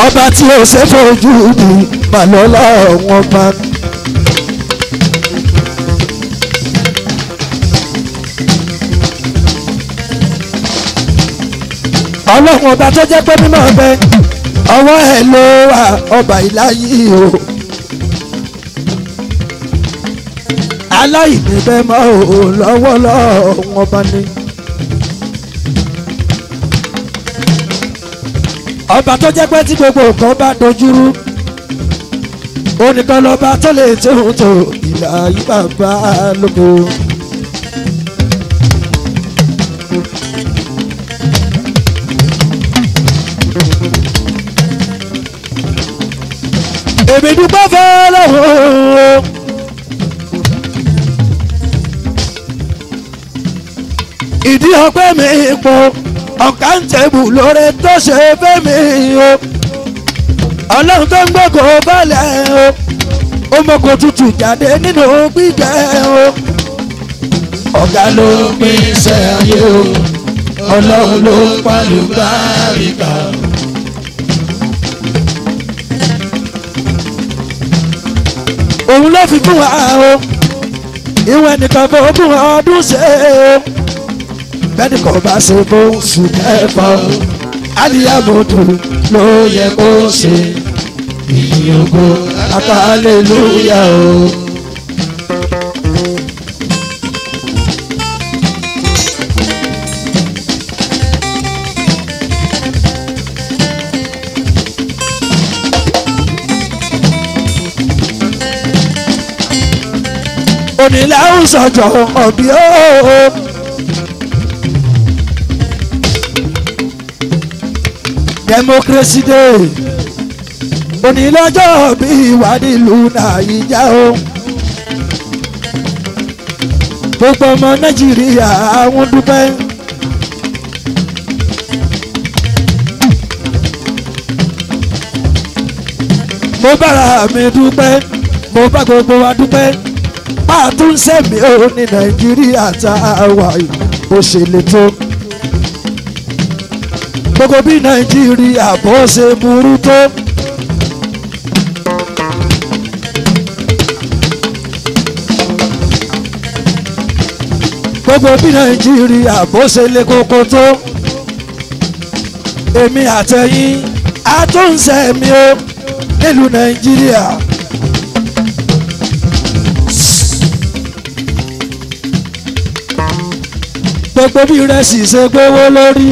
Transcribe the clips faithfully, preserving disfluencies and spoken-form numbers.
ọba tí ó ṣe fojú di màlọ́lá wọn bá. ọlọ́run ọba tó jẹ́ pé mímọ́ ọbẹ̀ ọwọ́ ẹ̀ ló wà ọba ìláyé o. aláìní bẹ́ẹ̀ mọ́ ò lọ́wọ́ lọ́wọ́ ọba ni. ọba tó jẹ́ pé tí gbogbo nǹkan bá dojúrú onìkan lọ́ba tó lè tóun tó ìlà yí bàbá lóko. èmi dúpẹ́ fẹ́lẹ́wọ̀ ìdí ọpẹ́ mi pọ̀ ọ̀kántẹ́bù lóore tó ṣe fẹ́ mi o ọlọ́run tó ń gbọ́kọ̀ balẹ̀ o ó mọ́kò tútù jáde nínú gbígbẹ́ o ọ̀gá ló pín iṣẹ́ ayé o ọlọ́run ló pàlùbáríkà. òun ló fi fún wa o ìwé nìkan fún ogún ọdún ṣe o bẹ́ẹ̀ni kò bá ṣe bó sùn kẹfà o aliyamudu ló yẹ kó ṣe ìyókù aka aleluya o. onílà ń sọjọ ọbí o. democracy day onílọ́jọ́ bí ìwádìí ìlú nàìjíríà o. gbogbo ọmọ nàìjíríà àwọn dúpẹ́. mo bára mi dúpẹ́ mo bá gbogbo wa dúpẹ́ pàtún sẹ́mi ò ní nàìjíríà tá a wà bó ṣe lè tó. gbogbo bí nàìjíríà bó ṣe burú tó. gbogbo bí nàìjíríà bó ṣe lè kókó tó. èmi àtẹ̀yìn àtúnṣe mi ó nílùú nàìjíríà. gbogbo bí ìrẹsì ṣe gbówó lórí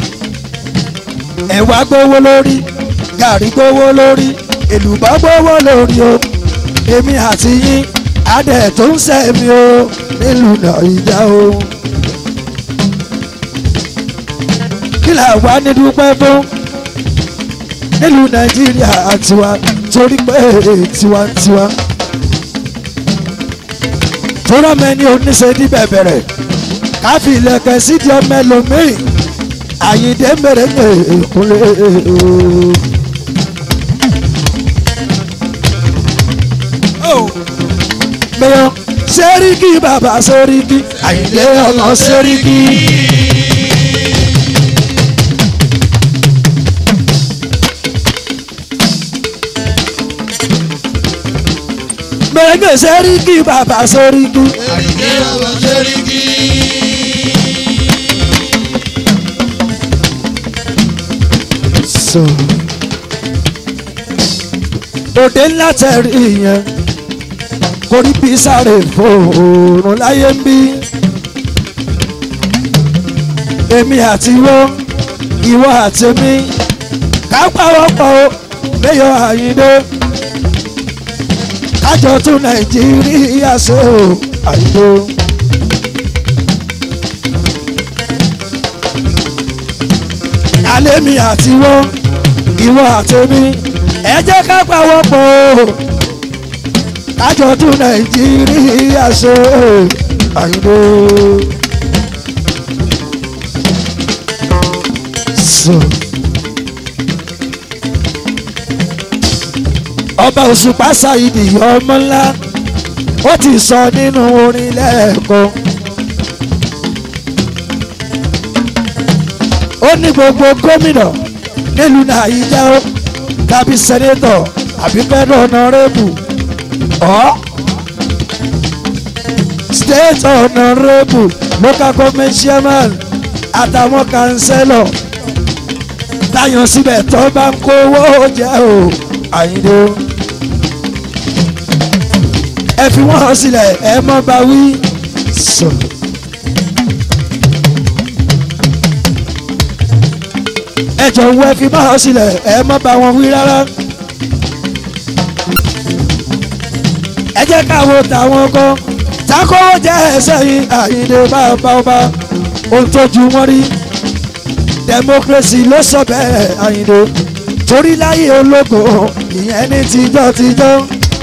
ẹ̀wà gbówó lórí gàrí gbówó lórí èlùbọ́ gbówó lórí o èmi àti yín adẹ̀ tó ń sẹ́mi o nílùú nàìjà o. kí là wá ní dúpẹ́ fún nílùú nàìjíríà tiwa torí pé tiwantiwa tó rọ́ mẹ́ni oníṣẹ́ níbẹ̀ bẹ̀rẹ̀ káfí ilẹ̀kẹ̀ sídìí ọmọ ẹlòmíì àyíndé mèrèǹgè ìkúnlẹ̀ mẹ́yọ sẹ́ríkì bàbá sẹ́ríkì àyíndé ọmọ sẹ́ríkì. mèrèǹgè sẹ́ríkì bàbá sẹ́ríkì àyíndé ọmọ sẹ́ríkì. òde ńlá tẹ̀rí yẹn kórí bí sáré fòòrùn láyé ń bí. èmi àti ìwọ ìwọ àti mi ká pàwọ́pọ̀ mẹ́yọ àyíndé kájọ tún nàìjíríà ṣe o àyíndé. alẹ́ mi àti ìwọ ìwọ àti mi ẹ jẹ́ ká pàwọ́pọ̀ kájọ tún nàìjíríà ṣe àyíndé. ọba òṣùpá ṣàyídì ọmọ ńlá ó ti sọ nínú orin lẹ́ẹ̀kan. ó ní gbogbo gómìnà nílùú nàìjíríà tàbí sẹ́nétọ̀ àbí fẹ́ràn ọ̀nàrẹ́bù ọ́ state honourable local government chairman àtàwọn councillor táyàn síbẹ̀ tó bá ń kówó jẹ́ o Àyìndé ẹ fi wọ́n sílẹ̀ ẹ mọ́ bá wí sọ. ẹ jọ̀wọ́ ẹ fi wọ́n sílẹ̀ ẹ mọ́ bá wọn wí rárá. ẹ jẹ́ káwọ́ tàwọn kan takówó jẹ́ ẹsẹ̀ yìí Àyìndé bàbá ọba ohun tójú wọn rí democracy ló sọ bẹ́ẹ̀ Àyìndé torí láyé ológo ìyẹn ní tijọ́ tijọ́.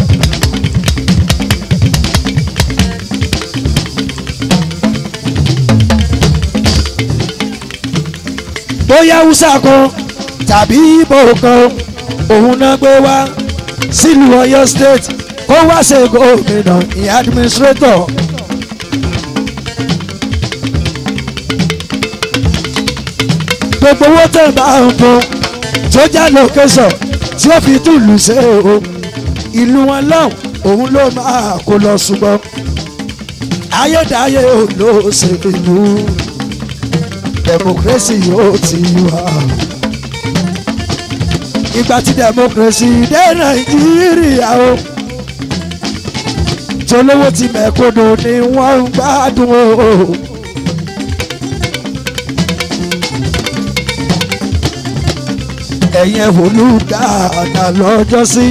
bóyá Hausa kan tàbí Ìgbò kan òun náà gbé wá sílùú Ọ̀yọ́ state kó wá ṣe gómìnà ìyẹn administrator. gbogbo owó tẹ̀ bá ń fún tó já location tí ó fi túlù ṣe o ìlú wọn lọ́hùn òun ló máa kó lọ ṣùgbọ́n ayédáyé ò ló ṣe ìlú democracy yóò ti wà. ìgbà tí democracy dé Nàìjíríà o tolówó ti mẹ́kúnnù ni wọ́n ń gbádùn o. ẹ̀yin olùdáàdà lọ́jọ́ sí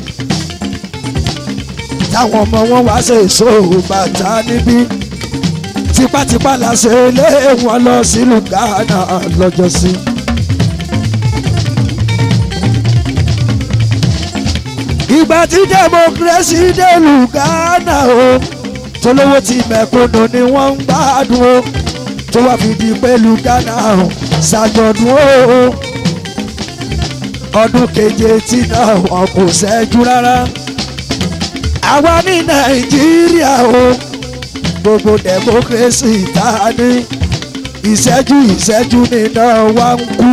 táwọn ọmọ wọn wá ṣe èso bàtà níbí tipátipá la ṣe lé wọn lọ sílùú Ghana lọ́jọ́ sí. ìgbà tí democracy délùú Ghana o tolówó ti mẹ́kúnnù ni wọ́n ń gbádùn o tó wá fi di pẹ̀lú Ghana o ṣàjọ̀dún o ọdún keje tí náà wọn kò ṣẹ́jú rárá. àwa ní Nàìjíríà o gbogbo democracy tá a ní ìṣẹ́jú ìṣẹ́jú nínú wa ń kú.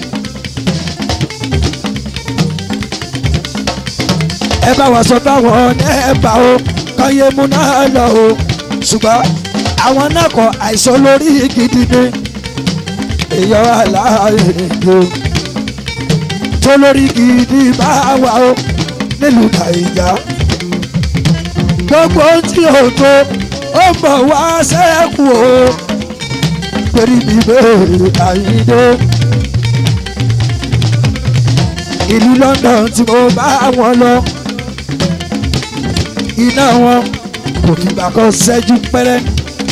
ẹ bá wa sọ fáwọn nẹ́ẹ̀bà o kán yé mú náà lọ o ṣùgbọ́n àwọn náà kọ àìsàn lórí gidi ni èèyàn aláàyè tó lórí gidi bá wà ó nílùú Nàìjà. gbogbo tí o tó ó mọ̀ wá sẹ́kù o torí mi bẹ́ẹ̀ Àyìndé. ìlú London tí mo bá wọn lọ iná wọn kò fìgbà kan ṣẹ́jú pẹ́rẹ́.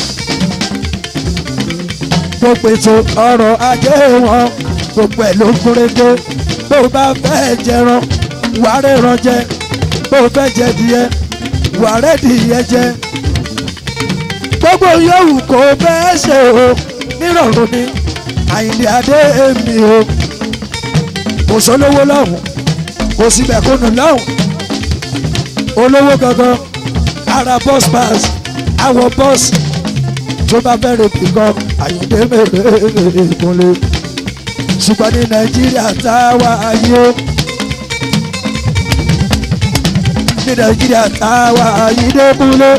gbogbo ètò ọrọ̀ ajé wọn gbogbo ẹ̀ ló gúnrégé. bó bá fẹ́ jẹran wà á rẹ̀ràn jẹ bó fẹ́ jẹ díẹ̀ wà á rẹ̀dìyẹ jẹ. gbogbo yòówù kò fẹ́ ṣe o nírọ̀rùn ni Àyìndé adé mi o. kò sólówó lọ́hùn kò sí mẹ̀kúnnù lọ́hùn. olówó gangan ara bus pass àwọ̀ bus tó bá fẹ́ rèpì gan Àyìndé mèrè ìkúnlẹ̀. ṣùgbọ́n ní Nàìjíríà tá a wà ayé o ní Nàìjíríà tá a wà ayé dẹ́kunlé.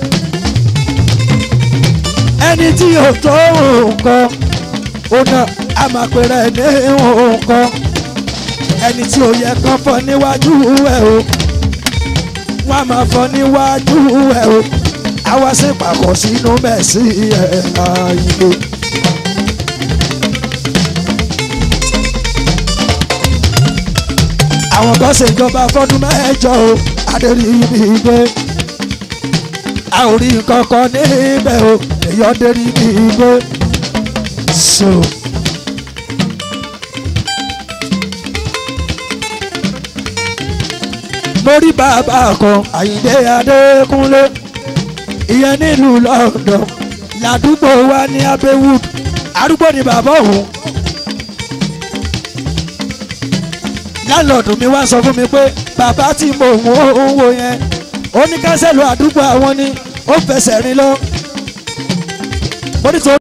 ẹni tí yóò tó nǹkan ó náà a máa pèrè ní nǹkan. ẹni tí ò yẹ kán fọ́ níwájú ẹ̀ o wọ́n á máa fọ́ níwájú ẹ̀ o àwa sì pàkọ́ sínú mẹ́sì ẹ̀ Àyìndé. àwọn kan ṣèjọba fọ́dún mẹ́jọ o adérí ibi gbé a ò rí nǹkan kan níbẹ̀ o èèyàn dérí ibi gbé so. mo rí bàbá kan Àyìndé Adékúnlé ìyẹn nílùú London ládùúgbò wa ní Abbeywood arúgbó ni bàbá òun. láńlọ́ọ̀dù mi wá sọ fún mi pé bàbá tí mo ń wo yẹn ó ní kánsẹ́lù àdúgbò àwọn ni ó fẹsẹ̀ rìn lọ.